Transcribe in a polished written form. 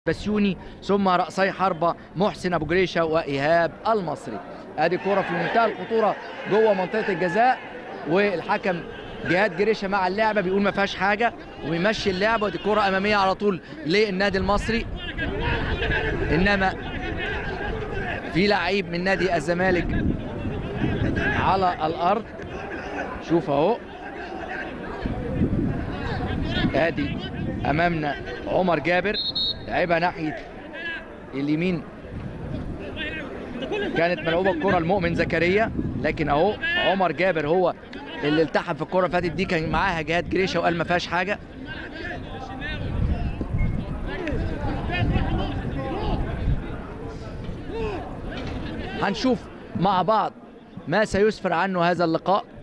بسيوني، ثم رأسي حربة محسن أبو جريشة وإيهاب المصري. ادي كرة في منتهى الخطورة جوه منطقة الجزاء، والحكم جهاد جريشة مع اللعبة بيقول ما فيهاش حاجة ويمشي اللعبة، ودي كرة أمامية على طول للنادي المصري. إنما في لعيب من نادي الزمالك على الأرض، شوف أهو ادي أمامنا عمر جابر لعبها ناحية اليمين، كانت ملعوبة الكرة لمؤمن زكريا، لكن اهو عمر جابر هو اللي التحم في الكرة اللي فاتت دي، كان معاها جهاد جريشة وقال ما فيهاش حاجة. هنشوف مع بعض ما سيسفر عنه هذا اللقاء.